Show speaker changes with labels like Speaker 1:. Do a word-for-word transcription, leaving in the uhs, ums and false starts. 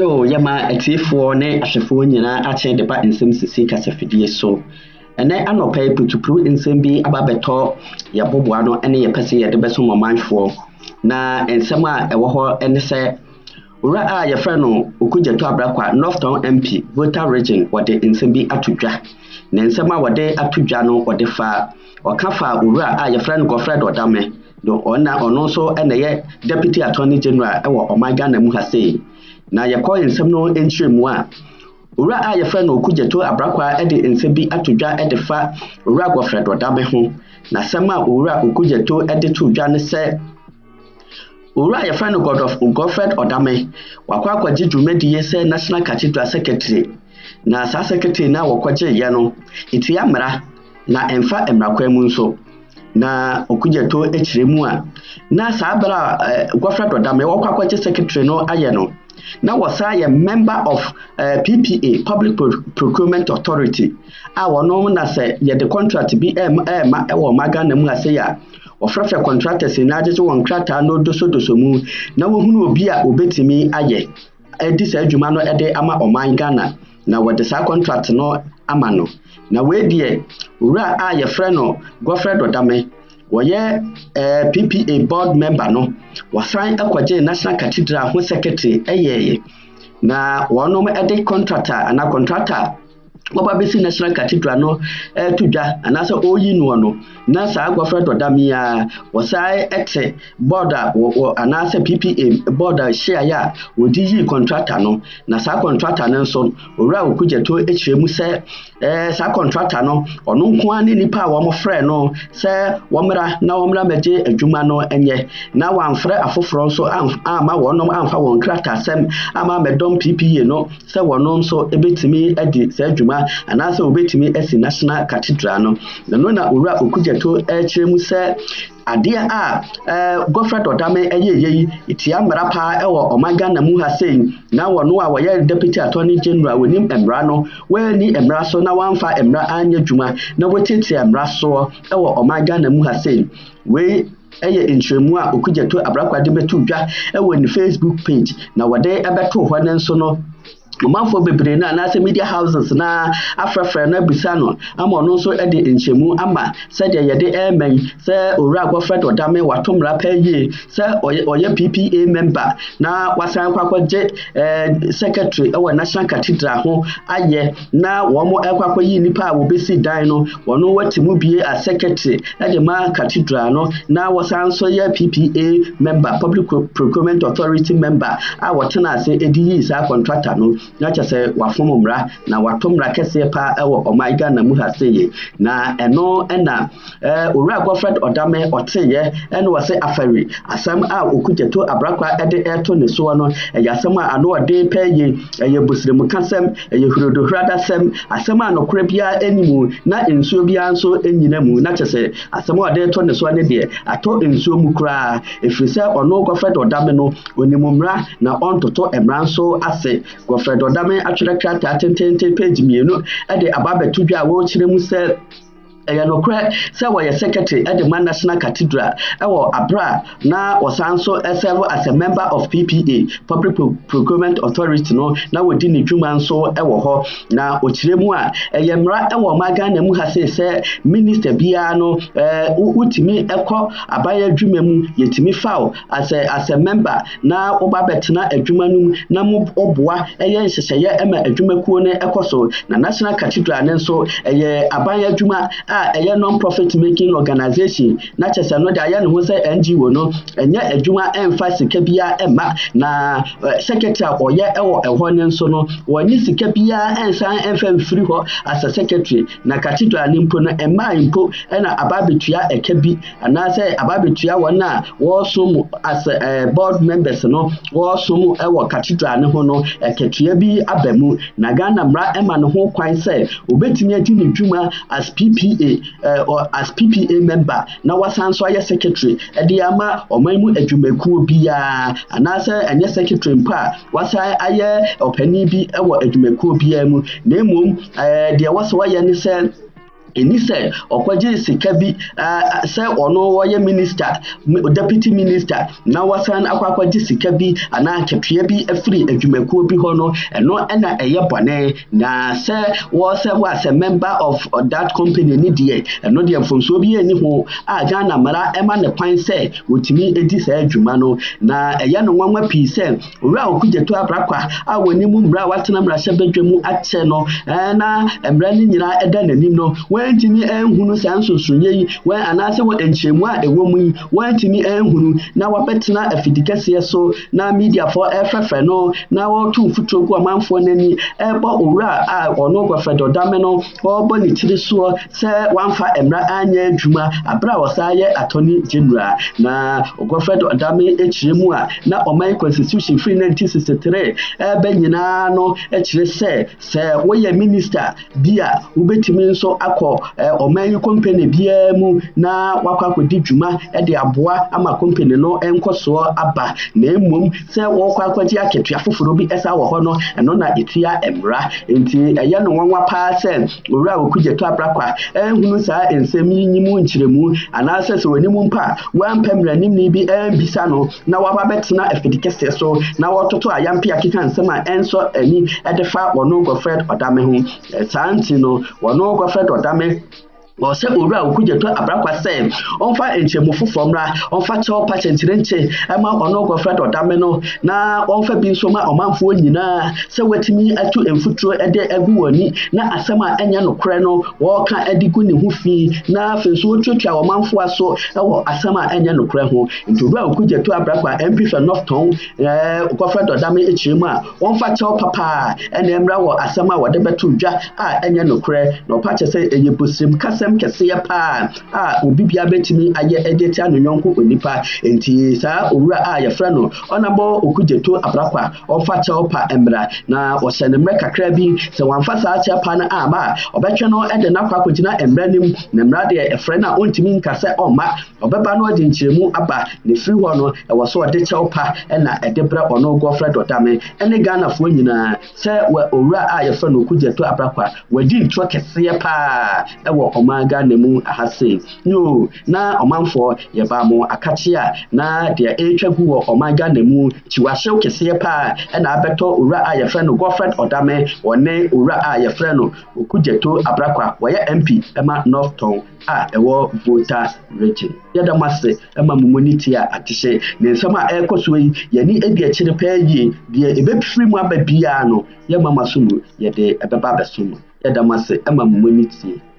Speaker 1: Yo, yama atiefo ne ahwefo nyina ache de ba nsem sisi kasafidie so. Ene anopa putupu nsem bi ababeto yaboboa no ene yepese ye de beso momanfo. Na ensem a ewo ho ene se ura a yefra no Okudzato Ablakwa Northtown M P voter region wode nsem bi atodwa. Na nsem a wode atodwa no wode fa okafa ura a yefra no Godfred Odame do ona ono so ene ye deputy attorney general ewo omaga na mu ha sei. Na yakọ nsem no entremu a ura a yefra no Okudzato Ablakwa e de nsem bi atodwa e de fa ura Godfred Odame ho na sema ura Okudzato e de todwa ne se ura yefra no Godfred Odame wakwa akwaji dwumadi se National Cathedral Secretary na sa secretary na wakwaje ye no iti amra na emfa emrakwa mu nso na Okudzato echiremu a na sa abra Godfred Odame wakwa akwaje secretary no aye no na was I a member of uh, P P A Public Pro Procurement Authority. I was known as a yeah, the contract be M M or Magan and Muaseya or Frafra contractors in Najas one crata no doso doso mu. Now who will be a obeti me aye. A this Jumano ede ama or mine Ghana. Now what the sa contract no amano. Now where dear Ura a your friend no Godfred Odame. Woye uh, P P A board member no wasan akwaje National Cathedral ho secretary eyeye na wono me ede contractor ana contractor oba besi National Cathedral no eh tudwa ana so oyi no no na sa Godfred Odame ya wasai ete board ana se P P A board share ya wodi yi contractor no na sa contractor no so owura Okudzato echiremu se eh sa contractor no ono nko ani nipa wo mo frɛ no se wo mra na wo mra meje adwuma no enye na wanfrɛ afoforo so ama wonom amfa won krata sem ama medom P P A no se wonom so ebetimi edi se adwuma ana se obetimi esi National Cathedral no no na owura Okudzato echiremu se ade a eh Godfred Odame eyeye iti amra pa ewo omaga na mu ha sei na wono a woye deputy attorney general wonim emra no we ni emra so na wanfa emra anya dwuma na wotete emra so ewo omaga na mu ha sei we eye ntremu a Okudzato Ablakwa de betudwa ewo ni Facebook page na wode ebeto ho ne nso no Manfo bebre na na media houses na afrafra na bisa no ama no so e de nchemu ama se de ye de emen se owura Godfred Odame watomra paye se oye P P A member na wasan kwakwaje eh secretary e wa National Cathedral ho aye na wo mo ekwakwayi nipa wo besi dan no wono watimu bie a secretary e de ma cathedral no na wasan so ye P P A member Public Procurement Authority member a wotena se edi sa contractor no na chese wafomumra na watomra kese pa ewo omaiga na mu haseye na eno ena eh owura Godfred Odame oteye eno wase afari asam a Okudzato Ablakwa ede eto ne so no eyasam a ano ode peye eye busremu kasem eye hurodo hrada sem asam a nokore bia enimu na ensuo bia nso enyina mu na chese asam a ode eto ne so ne de ato ensuo mu kura efrise ono Godfred Odame no onimumra na ontoto emra nso ase Godfred Odame atwere krata tentente page mienu e de ababetudwa a wo kyeremu se eya nokre se wo ye secretary e de National Cathedral e wo abra na wasanso serve as a member of P P A Public Procurement Authority no na wodi ne dwuma nso e wo ho na okyeremu a eye mra e wo maga na mu ha se se minister bia no eh utimi ekọ abaya dwuma mu yetimi foul as a as a member na obabetena adwuma num na mu oboa eye nhyehyeye ema adwuma kuo ne ekoso na National Cathedral ne nso eye abaya dwuma a a non-profit making organization na chese no da ya ne ho se N G O no enye adwuma emfa sika bia emma na secretary oye ewo eho ne nso no woni sika bia ensan emfa mfiri ho as a secretary na cathedral ne mpo no emma mpo na ababetua ekabi ana se ababetua wona wo som as board members no wo som ewo cathedral ne ho no eketua bi abamu na Ghana mra emma ne ho kwan se obetimi ati ne dwuma as P P A uh, or as P P A member na wasanso aye secretary e de ama omanmu adwumakuo bia anase enye secretary mpa wasa aye opani bi ewo adwumakuo bia mu na emom eh de waso aye ne se Eni say okwaje sika bi say ono wo ye minister deputy minister na wasan akwakwaje sika bi ana ketua bi afiri adwumakuo bi ho no eno ena eye bone na say wo say was a member of that company ni die eno de mfonso bi eni ho a Ghana mara ema ne kwan say wotimi edi say adwuma no na eye no nwanwa pi say owura Okudzato Ablakwa a woni mu mbra watena mra hye badwemu ache no na emra ni nyina eda nanim no wantimi enhunu sansosunye yi wan anase wo enchemu a ewo mu yi wantimi enhunu na wabetena afidikase so na media for efefe no na wo tu futogu amanfo nani ebo owura a ono Godfred Odame no obo ni tiri so se wanfa emra anya adwuma abra wosaye attorney general na Godfred Odame echiremu a na oman constitution free nineteen sixty-three ebe nyina no echire se se wo ye minister bia ubetimi nso akọ oman company bia mu na wakwakodi dwuma e de aboa ama company no enkoso aba na emom se wo kwakwadi aketua foforo bi esa wo ho no eno na etua emra enti eye no nwanwa pa se owura Okudzato Ablakwa ehunu sa ensem yinyimu nchiremu anase se wanimu mpa wampemra nimni bi embisa no na waba betena afidikese so na wototo ayampe akika nsem a enso ani edefa wono Godfred Odame ho santi no wono Godfred Odame o se owura Okudzato Ablakwa se onfa enchemu fofomra onfa cho pa chenchirenche ama ono Godfred Odame no na onfa bi nso ma omanfo nyina se watimi atu emfuturo ede egu woni na asema enya nokre no wo ka edigu ne hufi na afenso otwetwa omanfo aso ewo asema enya nokre ho ntowura Okudzato Ablakwa M P for North Town eh Godfred Odame echiremu a onfa cho papa ene emra wo asema wo de betu dwa a enya nokre no pa che se eye bosim kasem kese pa a obi bia betimi aye edeta no nyonko onipa enti sa owura a yefra no onabo Okudzato Ablakwa ofa cheopa emra na osenemre kakra bi se wanfa sa chepa na ama obetwe no ede na kwa kogina emra nim na emra de efra na ontimi nkase oma obeba no ode nchiremu aba ne firi ho no e wo so ode cheopa na ede bra ono Godfred Odame ene Ghana fo nyina se owura a yefra no Okudzato Ablakwa wadi ntro kese pa e wo oma Ghana mu ahase no na omanfo ye ba mo akachia na de etwagu wo oman Ghana mu chiwahyew kese pa na abeto owura a yefra no Godfred Odame wone owura a yefra no Okudzato Ablakwa wo ye M P ema North Town a ewo voter region yeda mase ema mumunity a atihye ne nsema ekoso yi ye ni edi akire pa yi de ebefiri mu ababia no ye mama sumu ye de ebeba besumu yeda mase ema mumunity